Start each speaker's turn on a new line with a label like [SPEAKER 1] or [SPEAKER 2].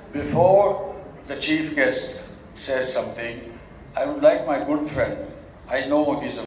[SPEAKER 1] Before the chief guest says something, I would like my good friend, I know he's a